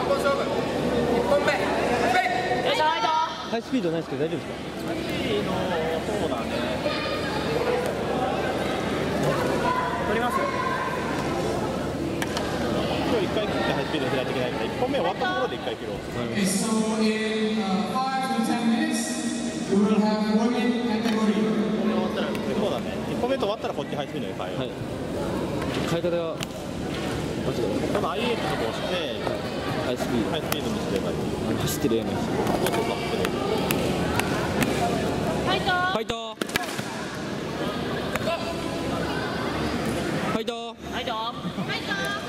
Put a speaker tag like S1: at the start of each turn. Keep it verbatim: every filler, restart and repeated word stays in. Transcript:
S1: 本勝負いっぽんめ
S2: ハイスピードないですけど大丈夫ですか？
S3: ハイスピード、そうだね。取ります。今日一回切ってハイスピード開いていけないから、いっぽんめ終わったところで一回切ろう。
S4: Okay, so in uh, five to ten minutes, we will have women category.
S3: そうだね。いっぽんめと終わったらこっちハイスピードに変えよう。
S2: はい。変え方が間違え
S3: この アイエイト とか押して、
S2: た。ハイスピード。
S3: ハイスピードにすればいい。
S2: あの走ってる絵のやつ。
S3: そうそうそう。
S2: ファイト。ファイト。ファイト。
S5: はいどう。はいどう。